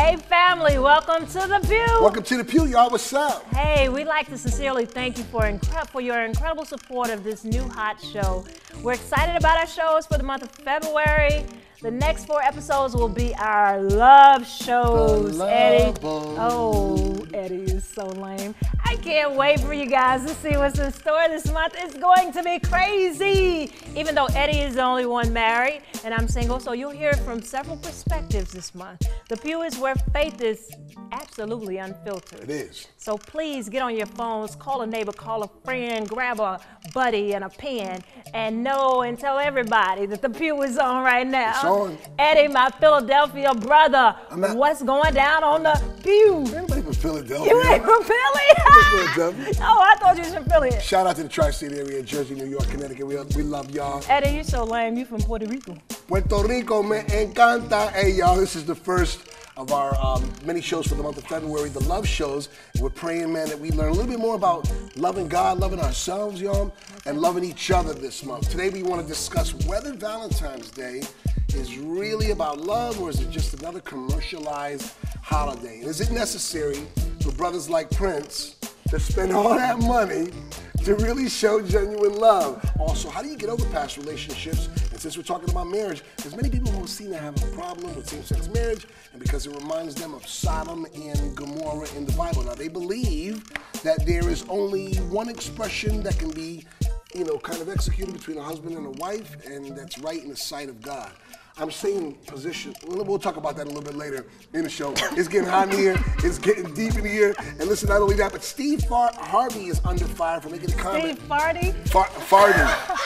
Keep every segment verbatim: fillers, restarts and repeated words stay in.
Hey family, welcome to the Pew. Welcome to the Pew, y'all. What's up? Hey, we'd like to sincerely thank you for, incre for your incredible support of this new hot show. We're excited about our shows for the month of February. The next four episodes will be our love shows. The Eddie. love Oh, Eddie is so lame. I can't wait for you guys to see what's in store this month. It's going to be crazy. Even though Eddie is the only one married and I'm single, so you'll hear it from several perspectives this month. The Pew is where faith is absolutely unfiltered. It is. So please get on your phones, call a neighbor, call a friend, grab a buddy and a pen, and know and tell everybody that the Pew is on right now. It's on. Eddie, my Philadelphia brother, not, what's going down on the Pew? Everybody from Philadelphia. You ain't from Philly? Philadelphia. Oh, I thought you was from Philly. Shout out to the tri-state area, Jersey, New York, Connecticut. We, we love y'all. Eddie, you so lame. You from Puerto Rico. Puerto Rico, me encanta. Hey, y'all, this is the first of our um, many shows for the month of February, the love shows. We're praying, man, that we learn a little bit more about loving God, loving ourselves, y'all, and loving each other this month. Today, we want to discuss whether Valentine's Day is really about love, or is it just another commercialized holiday? And is it necessary for brothers like Prince to spend all that money to really show genuine love? Also, how do you get over past relationships? And since we're talking about marriage, there's many people who seem to have a problem with same-sex marriage, and because it reminds them of Sodom and Gomorrah in the Bible. Now, they believe that there is only one expression that can be, you know, kind of executed between a husband and a wife, and that's right in the sight of God. I'm saying position. We'll talk about that a little bit later in the show. It's getting hot in here. It's getting deep in here. And listen, not only that, but Steve Far Harvey is under fire for making a comment. Steve Farty? Far Farty.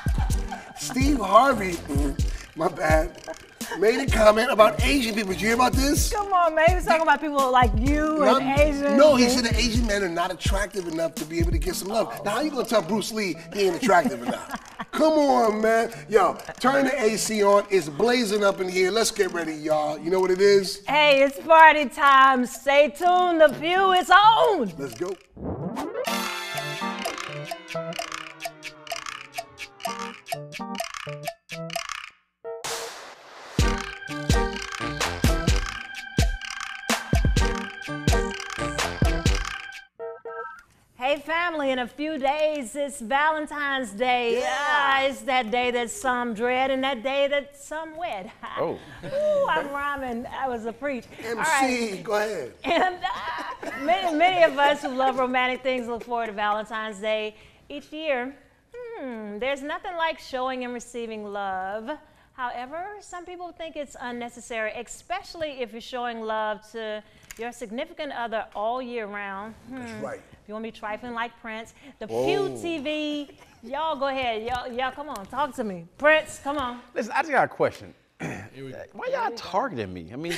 Steve Harvey, my bad, made a comment about Asian people. Did you hear about this? Come on, man. He was talking about people like you Not, and Asian. No, he said that Asian men are not attractive enough to be able to get some love. Now, how you gonna tell Bruce Lee he ain't attractive enough? Come on, man. Yo, turn the A C on. It's blazing up in here. Let's get ready, y'all. You know what it is? Hey, it's party time. Stay tuned. The Pew is on. Let's go. Hey family, in a few days it's Valentine's Day. Yeah. Ah, it's that day that some dread and that day that some wed. Oh. Ooh, I'm rhyming. I was a preach. M C, All right. go ahead. And uh, many, many of us who love romantic things look forward to Valentine's Day each year. Hmm, there's nothing like showing and receiving love. However, some people think it's unnecessary, especially if you're showing love to your significant other all year round. Hmm. That's right. If you want to be trifling like Prince, the Whoa. Pew T V, y'all go ahead. Y'all, y'all, come on, talk to me. Prince, come on. Listen, I just got a question. Why y'all targeting me? I mean,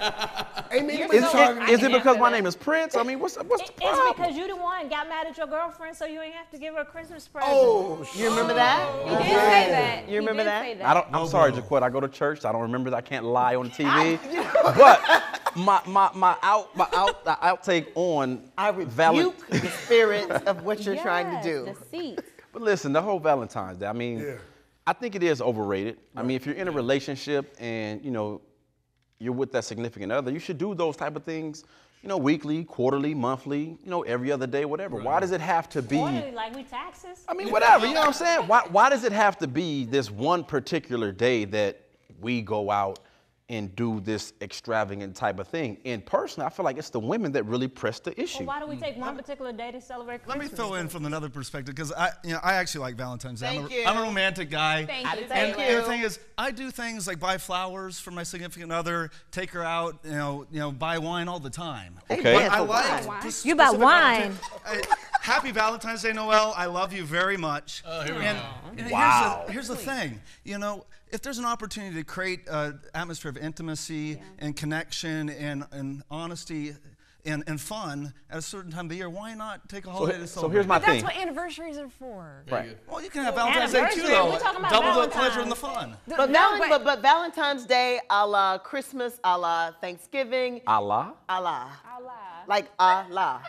Hey, man, is, it's it, targeting- is it because my name is Prince? I mean, what's, what's the It's problem? because you the one got mad at your girlfriend, so you ain't have to give her a Christmas present. Oh, You remember that? He did say that. You remember he did that? Say that? I don't, I'm sorry, Jaquette. I go to church. So I don't remember that. I can't lie on the T V. But my my my out my out the outtake on I Valent- rebuke the spirits of what you're trying to do. Yes, deceit. But listen, the whole Valentine's Day. I mean, Yeah. I think it is overrated. I mean, if you're in a relationship and you know you're with that significant other, you should do those type of things. You know, weekly, quarterly, monthly. You know, every other day, whatever. Why does it have to be? Quarterly, like we taxes. I mean, whatever. You know what I'm saying? Why why does it have to be this one particular day that we go out and do this extravagant type of thing? And personally, I feel like it's the women that really press the issue. Well, why do we take one particular day to celebrate Let Christmas? me fill in from another perspective, because I, you know, I actually like Valentine's Day. I'm Thank a, you. I'm a romantic guy. Thank you. And Thank the you. thing is, I do things like buy flowers for my significant other, take her out, you know, you know, buy wine all the time. Okay. But I for like wine. this You buy specific wine. Valentine- I- Happy Valentine's Day, Noel. I love you very much. Oh, here we and, go. And Wow. Here's the, here's the thing, you know, if there's an opportunity to create an atmosphere of intimacy and connection and, and honesty and, and fun at a certain time of the year, why not take a holiday to so celebrate? here's my That's thing. what anniversaries are for. Right. Well, you can have Valentine's Day too, Anniversary, though. we're talking about Double the pleasure and the Valentine's. fun. But, No, Valen- but- but, but Valentine's Day, a la Christmas, a la Thanksgiving, Allah. a la. Allah. Like Allah.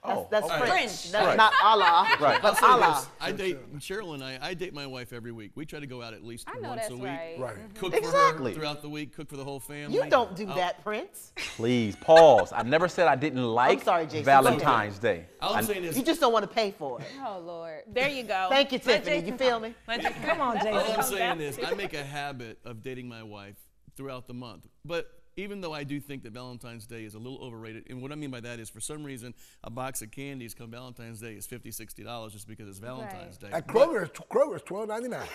Oh, That's okay. French. French. That's Right. not Allah, Right. but I'll say Allah. this. I date Cheryl and I. I date my wife every week. We try to go out at least I know once that's a week. right. Right. Cook Exactly. for her throughout the week. Cook for the whole family. You don't do I'll- that, Prince. Please, pause. I never said I didn't like sorry, Jason. Valentine's Day. All I- I'm saying is, You just don't want to pay for it. Oh, Lord. There you go. Thank you, Let Tiffany. Jason You feel talk. me? Let Jason- Come on, Jason. all I'm Calm saying down. is, I make a habit of dating my wife throughout the month. But even though I do think that Valentine's Day is a little overrated, and what I mean by that is, for some reason, a box of candies come Valentine's Day is fifty dollars, sixty dollars just because it's Valentine's Day. At Kroger, Kroger's twelve ninety-nine.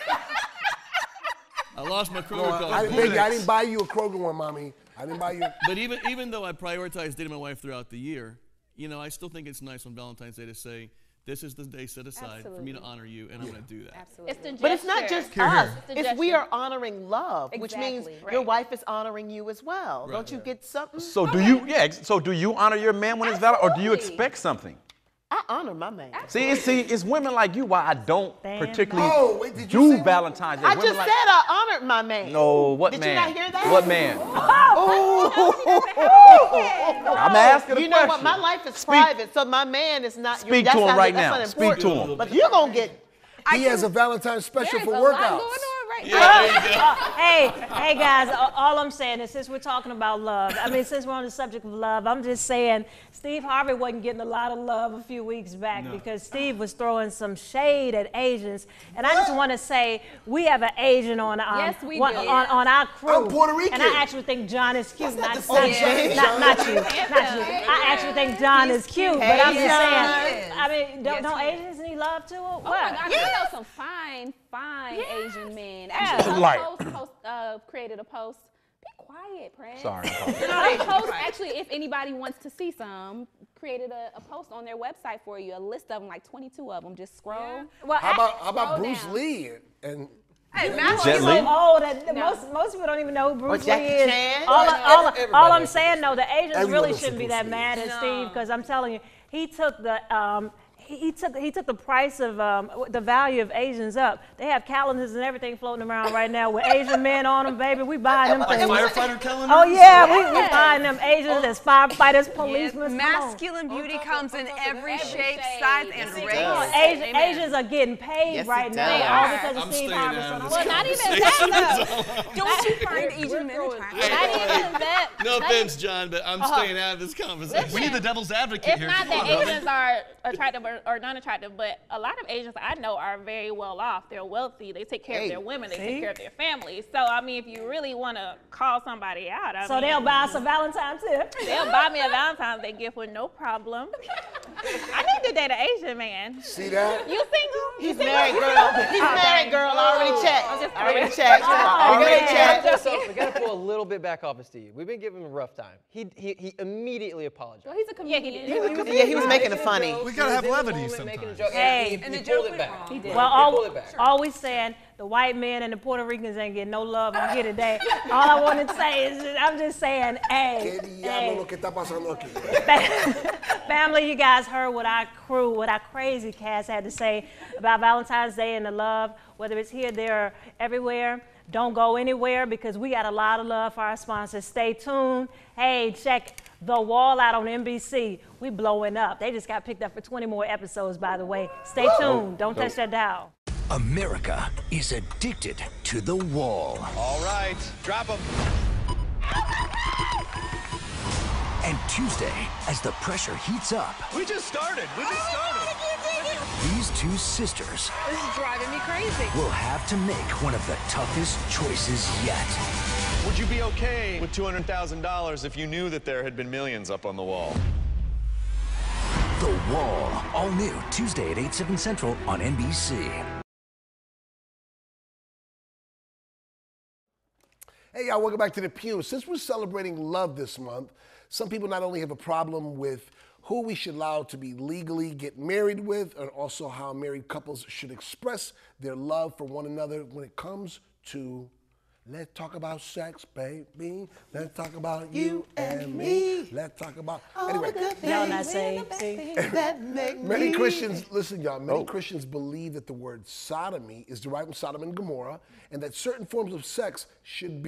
I lost my Kroger No, card. I, didn't, baby, I didn't buy you a Kroger one, mommy. I didn't buy you. But even even though I prioritize dating my wife throughout the year, you know, I still think it's nice on Valentine's Day to say, this is the day set aside for me to Absolutely. honor you, and I'm going to do that. Absolutely. It's the But it's not gesture. just Here, us. here. It's the It's we gesture. are honoring love, which means Exactly. your Right. wife is honoring you as well. Right. Don't you get something? So do you? Yeah. ex- So do you honor your man when it's Valentine's, or do you Absolutely. expect something? I honor my man. See, it's, see, it's women like you why I don't Damn. particularly Oh, wait, did you do say that? Valentine's Day. I Women just like, said I honored my man. No, what Did man? you not hear that? What man? I'm asking a You know question. what? My life is Speak- private, so my man is not. Speak that's to him not, right that's now. not Speak important. to him. But you're gonna get. He has a Valentine's special There's for a lot workouts. going on right Yeah, now. there you go. Hey, hey guys, a- all I'm saying is since we're talking about love, I mean, since we're on the subject of love, I'm just saying Steve Harvey wasn't getting a lot of love a few weeks back because Steve was throwing some shade at Asians. And I just want to say we have an Asian on, um, Yes, we one- do. on, on our crew. I'm Puerto Rican. And I actually think John is cute. That's not Not, the not, same you. thing. not, not you. Not you. I actually think John is cute, but I'm just saying, I mean, don't, Yes, don't he is. Asians need love too? Or Oh my what? God, I know some fine, fine Asian men. Actually, Yeah. Post, Like- post, post, uh, created a post. Be quiet, Prince. Sorry. No, post, actually, if anybody wants to see some, created a, a post on their website for you, a list of them, like twenty-two of them. Just scroll. Well, How about how about Scroll Bruce down. Lee and? Jet so Li? old that most most people don't even know who Bruce Lee Jackie is. Chan? All, Right. all, Everybody all I'm knows saying though, the Asians Everyone really knows who shouldn't be Bruce that Lee mad is. at Steve because I'm telling you, he took the um, he, he took he took the price of um, the value of Asians up. They have calendars and everything floating around right now with Asian men on them, baby. We buying them Like things. firefighter calendar? Oh yeah, we, we buying them Asians as firefighters, policemen. Come on. Masculine beauty comes in every Every shape, shade. size, Yes, and it race. does. Asian, Amen. Asians are getting paid Yes, right it now, does. all because of I'm Steve staying Harvey. out of So this don't- Well, not even that though. Don't you find Asian men attractive? Not even that. No Not offense, John, but I'm staying out of this conversation. We need the devil's advocate It's here. not Come that on, brother. Asians are attractive or, or non-attractive, but a lot of Asians I know are very well off. They're wealthy. They take care Hey. of their women. They See? take care of their families. So I mean, if you really want to call somebody out, I So mean, they'll buy us a Valentine's too. they'll buy me a Valentine's Day gift with no problem. I need to date an Asian man. See that? You single? You He's single? married, girl. He's married, girl. I already checked. I already checked. I already man. checked. So we gotta pull a little bit back off of Steve. We've been giving him a rough time. He he, he immediately apologized. Well, he's a Yeah, comedian. he did. Yeah, he was making it funny. We gotta have levity sometimes. Hey. and And he, the he pulled joke it went back. wrong. He did. Well, he all, pulled it back. always saying the white men and the Puerto Ricans ain't getting no love on here today. All I want to say is, that I'm just saying, hey, ¿Qué diablo hey, lo que está pasando aquí? family, you guys heard what our crew, what our crazy cast had to say about Valentine's Day and the love, whether it's here, there, or everywhere. Don't go anywhere because we got a lot of love for our sponsors. Stay tuned. Hey, check The Wall out on N B C. We blowing up. They just got picked up for twenty more episodes, by the way. Stay tuned. Don't touch that dial. America is addicted to The Wall. All right, drop them. And Tuesday, as the pressure heats up, We just started. We just started. these two sisters This is driving me crazy. will have to make one of the toughest choices yet. Would you be okay with two hundred thousand dollars if you knew that there had been millions up on the wall? The Wall, all new Tuesday at eight, seven Central on N B C. Hey, y'all, welcome back to the Pew. Since we're celebrating love this month, some people not only have a problem with who we should allow to be legally get married with, and also how married couples should express their love for one another when it comes to let's talk about sex, baby. Let's talk about you and me. Let's talk about anyway. Y'all not saying, see? Many Christians, listen, y'all, Oh. many Christians believe that the word sodomy is derived from Sodom and Gomorrah, and that certain forms of sex should be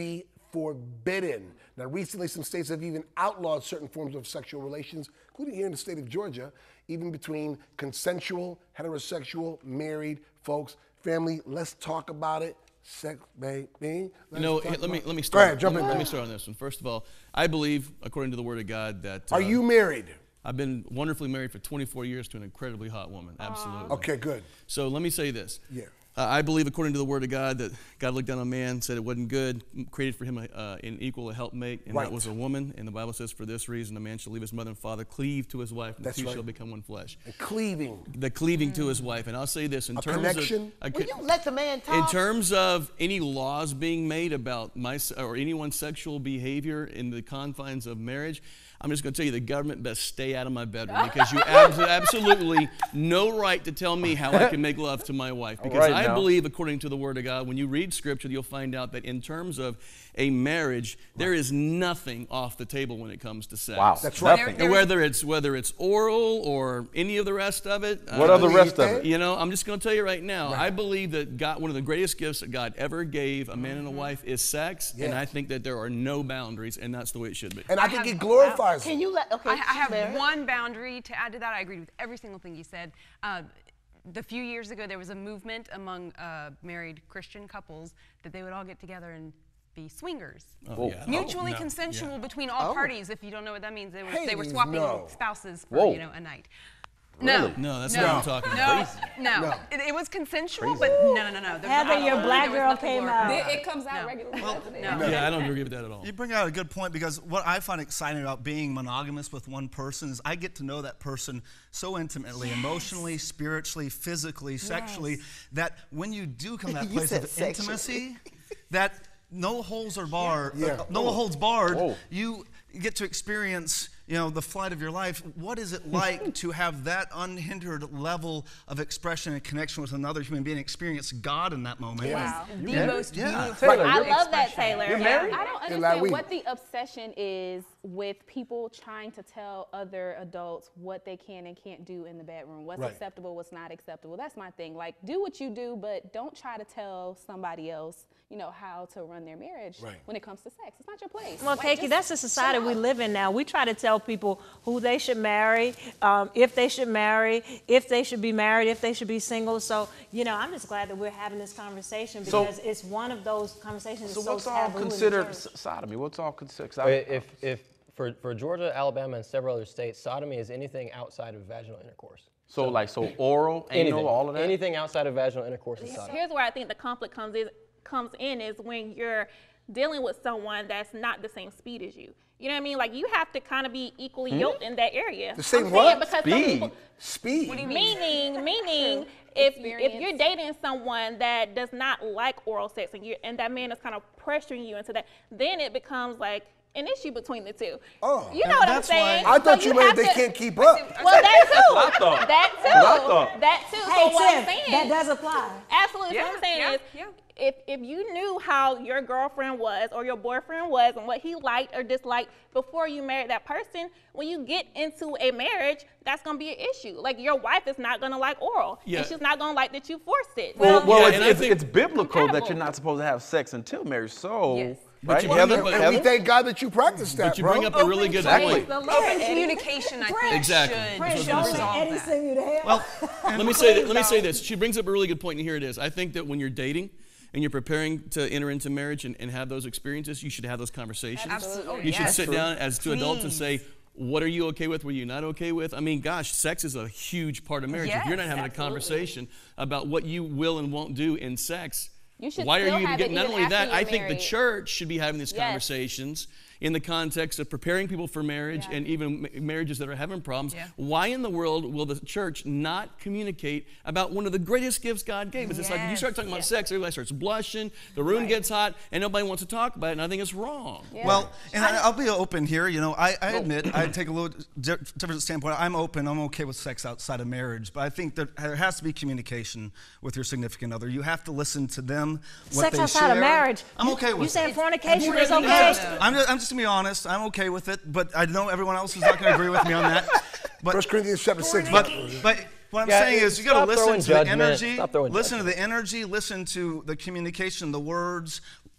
forbidden. Now, recently, some states have even outlawed certain forms of sexual relations, including here in the state of Georgia, even between consensual, heterosexual, married folks. Family, let's talk about it. Sex, baby. You Let's know, talk let me about- let me Go start. ahead, jump in. Let me start on this one. First of all, I believe, according to the Word of God, that. Uh, Are you married? I've been wonderfully married for twenty-four years to an incredibly hot woman. Absolutely. Okay, good. So let me say this. Yeah. Uh, I believe, according to the Word of God, that God looked down on man, said it wasn't good, created for him a, uh, an equal, a helpmate, and Right. that was a woman. And the Bible says, for this reason, a man shall leave his mother and father, cleave to his wife, and That's the two right. shall become one flesh. And cleaving. The cleaving to his wife. And I'll say this, in A terms connection? of... a Will you let the man talk? In terms of any laws being made about my or anyone's sexual behavior in the confines of marriage, I'm just going to tell you the government best stay out of my bedroom because you have absolutely no right to tell me how I can make love to my wife. Because Right I now. believe, according to the Word of God, when you read Scripture, you'll find out that in terms of a marriage, there is nothing off the table when it comes to sex. Wow. That's right. Nothing. And whether it's whether it's oral or any of the rest of it. What uh, are the rest of it? You know, I'm just going to tell you right now, I believe that God, one of the greatest gifts that God ever gave a man and a wife is sex, and Yeah. I think that there are no boundaries, and that's the way it should be. And I, I think have- it glorifies Can them. you let, okay, I, I have Mary? one boundary to add to that. I agreed with every single thing you said. Uh, the few years ago, there was a movement among uh, married Christian couples that they would all get together and be swingers. Oh, yeah. Mutually Oh, no. consensual Yeah. between all Oh. parties. If you don't know what that means, they were, they were Hey, swapping no. spouses for Whoa. you know a night. Really? No, that's no, not what I'm talking no, about. No, No. It, it was consensual, but no, no, no, no. There's Heather, not- your there black was girl nothing came glorified out. about It, it comes out No. regularly. No. doesn't it? No. Yeah, I don't agree with that at all. You bring out a good point because what I find exciting about being monogamous with one person is I get to know that person so intimately, Yes. emotionally, spiritually, physically, sexually, that when you do come to that You place said of sexually. intimacy, that no holes are barred, Yeah. uh, no holds barred, Whoa. you get to experience, you know, the flight of your life. What is it like to have that unhindered level of expression and connection with another human being, experience God in that moment? Wow. The married? most Yeah. beautiful. Taylor, I you're- love that, expression. Taylor. You're Yeah. married? I don't Yeah, understand like we- what the obsession is with people trying to tell other adults what they can and can't do in the bedroom, what's Right. acceptable, what's not acceptable. That's my thing. Like, do what you do, but don't try to tell somebody else, you know, how to run their marriage Right. when it comes to sex. It's not your place. Well, Like, Keiki, just that's the shut society we up. live in now. We try to tell people who they should marry, um, if they should marry, if they should be married, if they should be single. So, you know, I'm just glad that we're having this conversation So- because it's one of those conversations So that's what's so all taboo in the considered church. s- sodomy? What's all considered? If, if for, for Georgia, Alabama, and several other states, sodomy is anything outside of vaginal intercourse. So like so oral, Anything, anal, all of that. anything outside of vaginal intercourse is sodomy. Here's where I think the conflict comes in, comes in is when you're dealing with someone that's not the same speed as you. You know what I mean? Like, you have to kind of be equally yoked in that area. The same I'm what? saying because some Speed. people, Speed. What do you mean? meaning, meaning, if if Experience. you're dating someone that does not like oral sex and you and that man is kind of pressuring you into that, then it becomes like an issue between the two. Oh. You know And what I'm that's why- saying? I thought So you meant have they to- can't keep up. Well, that too. what I thought. That too. That's what I thought. That too. Hey, so what I'm Tiff, saying, that does apply. absolutely. Yeah, what I'm saying yeah, is, yeah. if if you knew how your girlfriend was or your boyfriend was and what he liked or disliked before you married that person, when you get into a marriage, that's gonna be an issue. Like, your wife is not gonna like oral, Yeah. and she's not gonna like that you forced it. Well, well Yeah, it's, and I it's, think- it's biblical that Compatible. you're not supposed to have sex until marriage. So, Yes. But right, you- Heather? but- And Heather? we thank God that you practice that, But you bro. bring up a really good Exactly. point. The Lord, Open Eddie. communication, I think, Exactly. should Prince, That's what don't I'm let resolve Eddie that. send you to hell. Well, Let me say that, let me say this. She brings up a really good point, and here it is. I think that when you're dating and you're preparing to enter into marriage and, and have those experiences, you should have those conversations. Absolutely. Oh, You should yes. sit down as two adults and Please. say, what are you okay with? What are you not okay with? I mean, gosh, sex is a huge part of marriage. if you're not Yes, having a absolutely. conversation about what you will and won't do in sex, You should why are still you even have getting? it Not even only after that, you're I think the married. church should be having these Yes. conversations in the context of preparing people for marriage Yeah. and even ma- marriages that are having problems. Yeah. Why in the world will the church not communicate about one of the greatest gifts God gave us? It's like when you start talking about Yes. sex, everybody starts blushing, the room Right. gets hot, and nobody wants to talk about it, and I think it's wrong. Yeah. Well, and I, I'll be open here. You know, I, I admit I take a little di- different standpoint. I'm open. I'm okay with sex outside of marriage, but I think that there has to be communication with your significant other. You have to listen to them. What Sex they outside share. of marriage. I'm You- okay with You it. saying fornication is I'm okay? just, I'm, just, I'm just gonna be honest. I'm okay with it, but I know everyone else is not gonna agree with me on that. But First Corinthians chapter six. but, but what I'm Yeah, saying is you got to stop listen throwing to the judgment. energy, Stop throwing listen to judgment. the energy, listen to the communication, the words,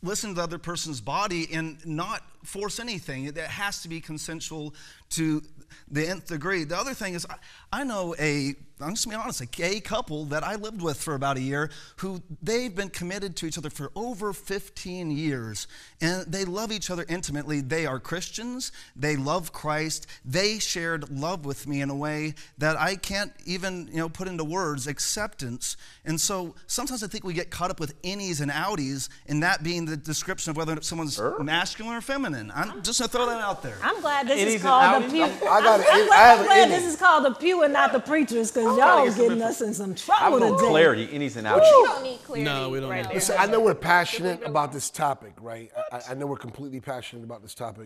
listen to the other person's body and not force anything. It has to be consensual to the nth degree. The other thing is, I, I know a, I'm just gonna be honest, a gay couple that I lived with for about a year who they've been committed to each other for over fifteen years, and they love each other intimately. They are Christians, they love Christ, they shared love with me in a way that I can't even, you know, put into words, acceptance. And so sometimes I think we get caught up with innies and outies, and that being the description of whether someone's sure. masculine or feminine. I'm just gonna throw that out there. I'm glad this Innies is called the pew. I got it. I'm, I have I'm an glad innie. this is called the pew and not the preachers, because y'all getting us in some trouble I want today. clarity, innies and outies. We don't need clarity. No, we don't right need there. Listen, I know we're passionate about this topic, right? I, I know we're completely passionate about this topic,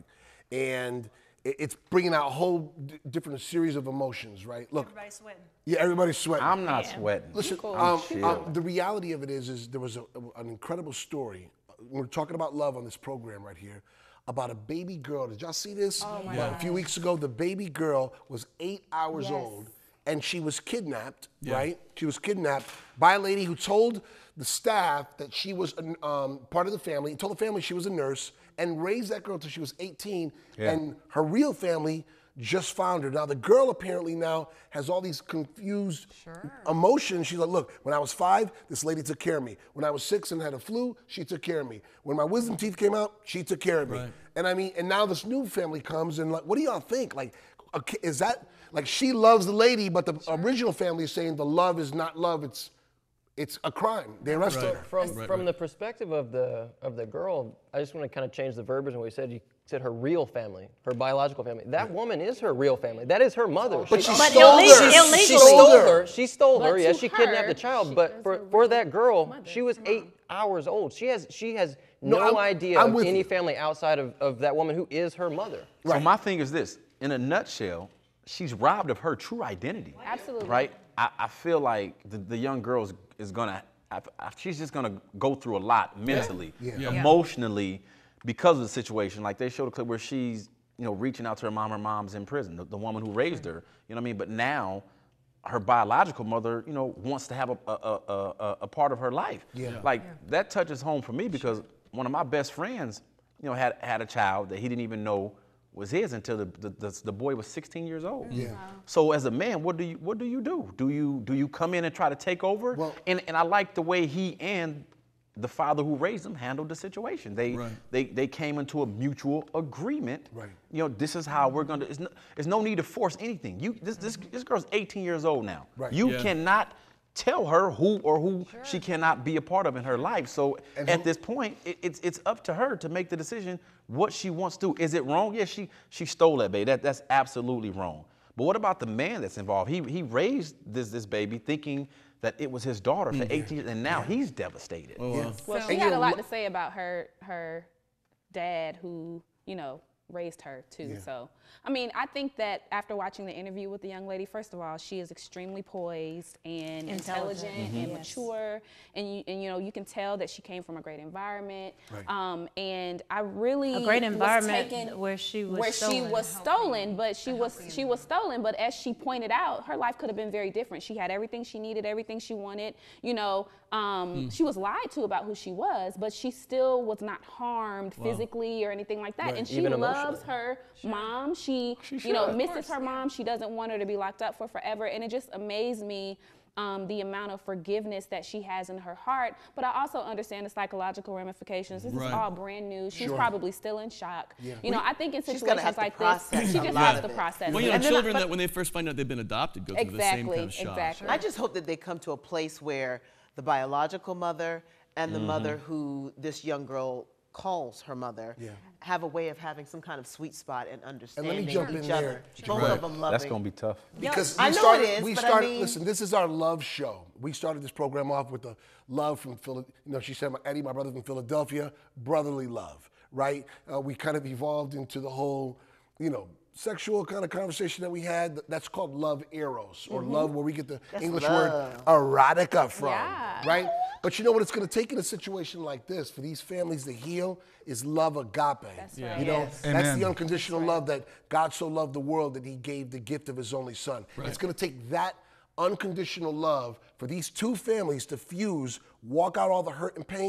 and it, it's bringing out a whole d- different series of emotions, right? Look, Everybody's sweating. yeah, everybody's sweating. I'm not sweating. Listen, I'm um, chill. um, the reality of it is, is there was a, a- an incredible story. We're talking about love on this program right here, about a baby girl. Did y'all see this? Oh my About a few weeks ago, the baby girl was eight hours Yes. old, and she was kidnapped, Yeah. right? She was kidnapped by a lady who told the staff that she was an, um, part of the family, told the family she was a nurse, and raised that girl till she was eighteen, Yeah. and her real family just found her. Now, the girl apparently now has all these confused emotions. She's like, look, when I was five, this lady took care of me. When I was six and had a flu, she took care of me. When my wisdom teeth came out, she took care of me. Right. And I mean, and now this new family comes and like, what do y'all think? Like, okay, is that, like she loves the lady, but the original family is saying the love is not love, it's it's a crime. They arrested Right. her. From Right, from right. the perspective of the of the girl, I just want to kind of change the verbiage on what you said. You said her real family, her biological family. That woman is her real family. That is her mother. But she But stole illegal- her. illegally. She stole her. her. She stole But her. Yes, to she kidnapped her, the child. she But is for, her for real that girl, mother, she was her eight mom. hours old. She has she has No, no, I'm- idea I'm of with any you. family outside of, of that woman who is her mother. So my thing is this, in a nutshell, she's robbed of her true identity. Absolutely. Right? I, I feel like the, the young girl is, is gonna, I, I, she's just gonna go through a lot mentally, Yeah. Yeah. emotionally, because of the situation. Like they showed a clip where she's, you know, reaching out to her mom, her mom's in prison, the, the woman who raised her, you know what I mean? But now, her biological mother, you know, wants to have a, a, a, a, a part of her life. Yeah. Like that touches home for me because one of my best friends, you know, had, had a child that he didn't even know was his until the, the, the, the boy was sixteen years old. Yeah. So as a man, what do you what do you do? Do you do you come in and try to take over? Well- and and I like the way he and the father who raised him handled the situation. They Right. they they came into a mutual agreement. Right. You know, this is how we're gonna. There's no, there's no need to force anything. You this this this girl's eighteen years old now. Right. You Yeah. cannot tell her who or who she cannot be a part of in her life. So And at who- this point, it, it's it's up to her to make the decision what she wants to do. Is it wrong? Yes, she she stole that baby. That that's absolutely wrong. But what about the man that's involved? He he raised this this baby thinking that it was his daughter for eighteen years, and now he's devastated. Oh, wow. Well, So- she And had you a lot lo- to say about her her dad, who you know raised her too. Yeah. So, I mean, I think that after watching the interview with the young lady, first of all, she is extremely poised and Intelligent. intelligent and mature, and you and you know you can tell that she came from a great environment. Right. Um, and I really A great was environment taken- where she was where stolen. she was stolen, but she was she was stolen. But as she pointed out, her life could have been very different. She had everything she needed, everything she wanted. You know, um, she was lied to about who she was, but she still was not harmed physically or anything like that. And she Even loves emotionally. her mom. She, She you know, should. misses her mom. She doesn't want her to be locked up for forever. And it just amazed me. Um, the amount of forgiveness that she has in her heart, but I also understand the psychological ramifications. This Right. is all brand new. She's Sure. probably still in shock. You know, I think in She's gonna situations have to like process this, she a just lot has of to it. process Well, you it. know, And then I- children but- that when they first find out they've been adopted go through the same kind of Exactly, shock. exactly. I just hope that they come to a place where the biological mother and the mother who this young girl calls her mother Yeah. have a way of having some kind of sweet spot and understanding jump each in other. there. Both Right. of them loving. That's gonna be tough. Because I we know started, it is, we but I started, mean- listen, this is our love show. We started this program off with the love from Philadelphia. You know, she said, Eddie, my brother from Philadelphia, brotherly love, right? Uh, we kind of evolved into the whole, you know, sexual kind of conversation that we had. That's called love eros, or love where we get the English love. word erotica from, Yeah. right? But you know what it's going to take in a situation like this for these families to heal is love agape. That's Yeah. right. You know, Yes. that's Amen. the unconditional love that God so loved the world that he gave the gift of his only son. It's going to take that unconditional love for these two families to fuse, walk out all the hurt and pain,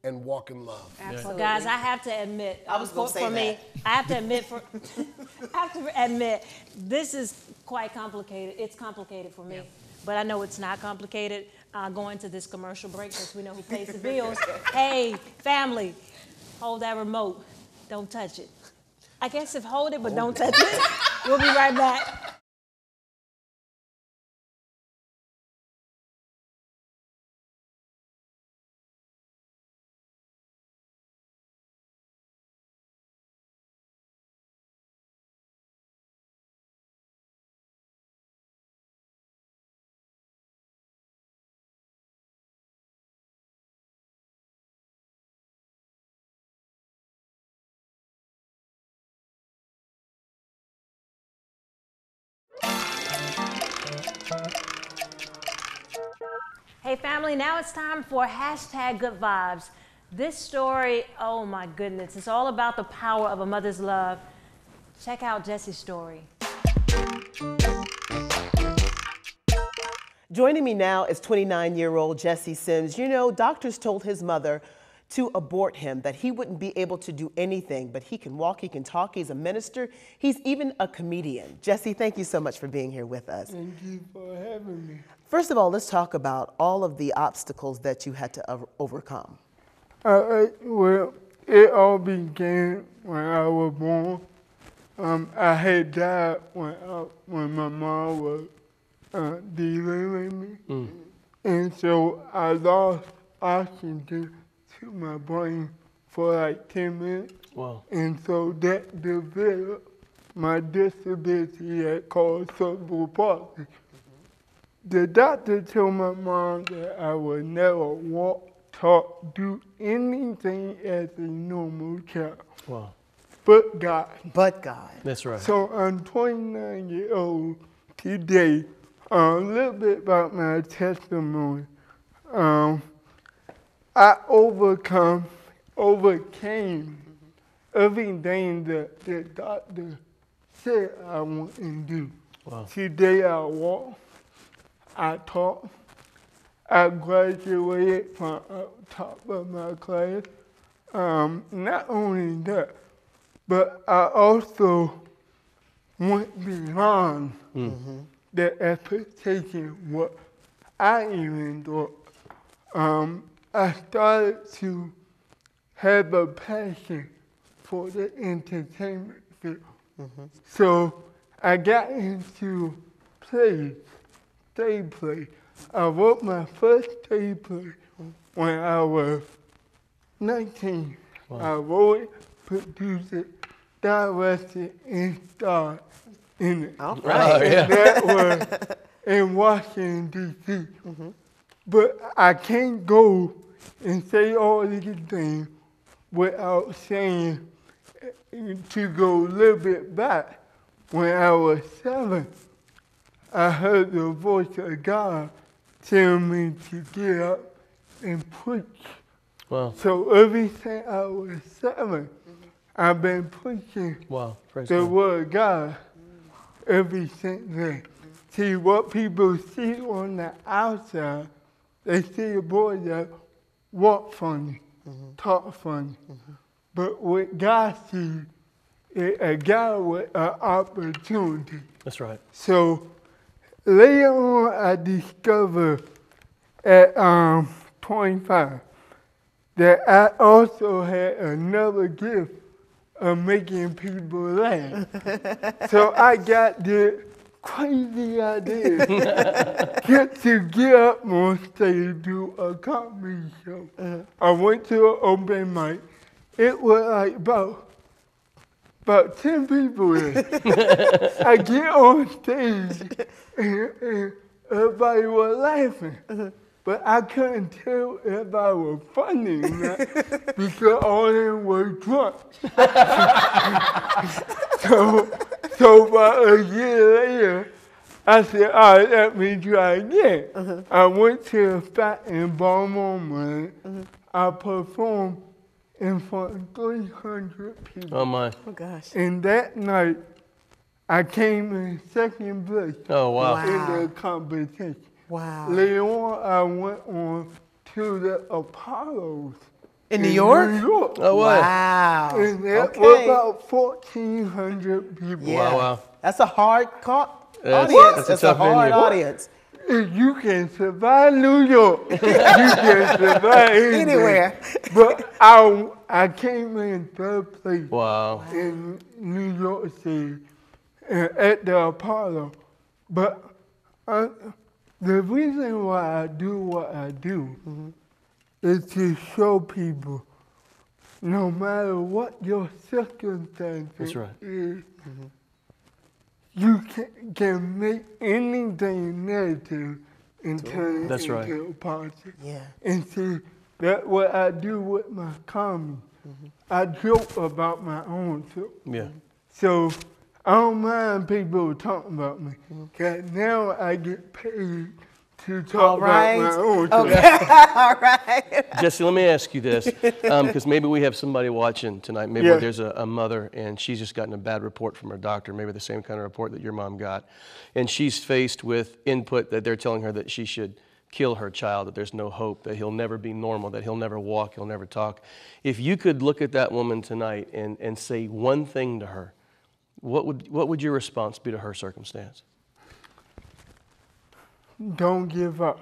and walk in love. Well, guys, I have to admit, I was gonna for, say for me, that. I have to admit, for I have to admit, this is quite complicated. It's complicated for me, but I know it's not complicated. Uh, going to this commercial break because we know who pays the bills. Hey, family, hold that remote. Don't touch it. I guess if hold it, but hold don't it. touch it. We'll be right back. Hey family, now it's time for hashtag good vibes. This story, oh my goodness, it's all about the power of a mother's love. Check out Jesse's story. Joining me now is twenty-nine-year-old Jesse Sims. You know, doctors told his mother to abort him, that he wouldn't be able to do anything, but he can walk, he can talk, he's a minister, he's even a comedian. Jesse, thank you so much for being here with us. Thank you for having me. First of all, let's talk about all of the obstacles that you had to uh, overcome. Uh, well, it all began when I was born. Um, I had died when, I, when my mom was uh, delivering me. Mm. And so I lost oxygen to my brain for like ten minutes. Wow. And so that developed my disability that caused cerebral palsy. The doctor told my mom that I would never walk, talk, do anything as a normal child. Wow. But God. But God. That's right. So I'm twenty-nine years old today. Uh, a little bit about my testimony. Um, I overcome, overcame everything that the doctor said I wouldn't do. Wow. Today I walk. I taught. I graduated from up top of my class. Um, not only that, but I also went beyond mm-hmm. the expectation what I even thought. Um, I started to have a passion for the entertainment field. Mm-hmm. So I got into plays. Stage play. I wrote my first stage play when I was nineteen. Wow. I wrote it, produced it, directed, and starred in it. All right. Oh, yeah. That was in Washington, D C Mm-hmm. But I can't go and say all these things without saying, to go a little bit back, when I was seven, I heard the voice of God tell me to get up and preach. Wow. So ever since I was seven, mm-hmm. I've been preaching wow. Praise the God. word of God mm-hmm. ever since then. Mm-hmm. See, what people see on the outside, they see a boy that walk funny, mm-hmm. talk funny. Mm-hmm. But what God sees is a guy with an opportunity. That's right. So later on, I discovered at um, twenty-five that I also had another gift of making people laugh. So I got this crazy idea just to get up on stage and do a comedy show. Uh-huh. I went to an open mic. It was like about About ten people there. I get on stage and, and everybody was laughing. Uh-huh. But I couldn't tell if I was funny or not because all of them were drunk. so, so about a year later, I said, all right, let me try again. Uh-huh. I went to a fair in Baltimore, Maryland. Uh-huh. I performed in front of three hundred people. Oh my. Oh gosh. And that night, I came in second place. Oh wow. In the competition. Wow. Later on, I went on to the Apollos In New York? New York. Oh, wow. Wow. And there Okay. were about fourteen hundred people. Yeah. Wow, wow. That's a hard co- That's- audience. that's a a, tough hard venue. audience. If you can survive New York, you can survive anywhere. Anywhere. But I, I came in third place Wow. in New York City uh, at the Apollo. But uh, the reason why I do what I do Mm-hmm. is to show people, no matter what your circumstances That's right. is, you can, can make anything negative and turn it That's into right. positive. Yeah. And see, that's what I do with my comedy. I joke about my own self. Yeah. So I don't mind people talking about me. Cause now I get paid to talk All right. about my own self. Okay. All right. Jesse, let me ask you this, because maybe we have somebody watching tonight. Maybe Yeah. there's a, a mother and she's just gotten a bad report from her doctor, maybe the same kind of report that your mom got. And she's faced with input that they're telling her that she should kill her child, that there's no hope, that he'll never be normal, that he'll never walk, he'll never talk. If you could look at that woman tonight and, and say one thing to her, what would, what would your response be to her circumstance? Don't give up.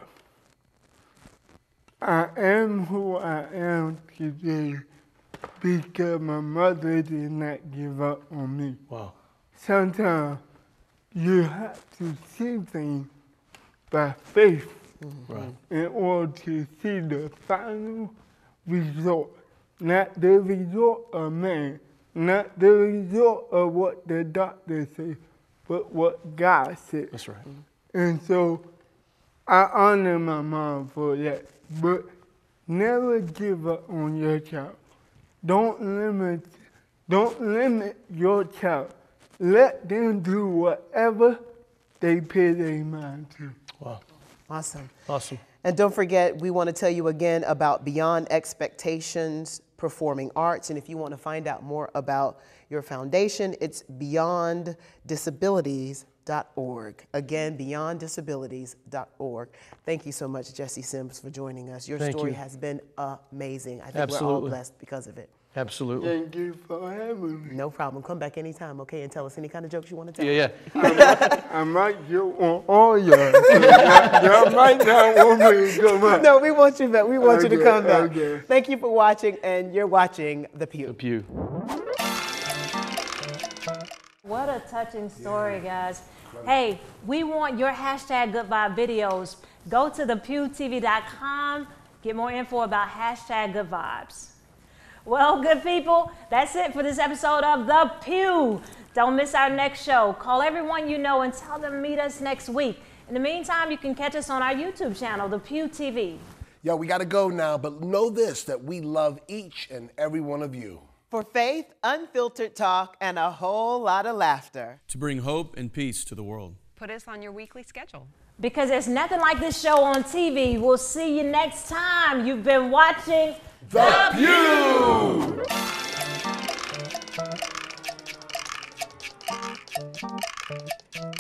I am who I am today because my mother did not give up on me. Wow. Sometimes you have to see things by faith Right. in order to see the final result. Not the result of man, not the result of what the doctor said, but what God said. That's right. And so I honor my mom for that. But never give up on your child. Don't limit, don't limit your child. Let them do whatever they pay their mind to. Wow. Awesome. Awesome. And don't forget, we want to tell you again about Beyond Expectations Performing Arts. And if you want to find out more about your foundation, it's beyond disabilities dot org. Again, beyond disabilities dot org. Thank you so much, Jesse Sims, for joining us. Your Thank story you. has been amazing. I think Absolutely. we're all blessed because of it. Absolutely. Thank you for having me. No problem. Come back anytime, okay, and tell us any kind of jokes you want to tell. Yeah, yeah. I might joke on all y'all. Y'all might not want me to come up. No, we want you back. We want you to Okay, come back. okay. Thank you for watching, and you're watching The Pew. The Pew. What a touching story, guys. Hey, we want your hashtag Good Vibe videos. Go to the pew T V dot com. Get more info about hashtag Good Vibes. Well, good people, that's it for this episode of The Pew. Don't miss our next show. Call everyone you know and tell them to meet us next week. In the meantime, you can catch us on our YouTube channel, The Pew T V. Yo, we got to go now, but know this, that we love each and every one of you. For faith, unfiltered talk, and a whole lot of laughter. To bring hope and peace to the world. Put us on your weekly schedule. Because there's nothing like this show on T V. We'll see you next time. You've been watching The Pew! The Pew.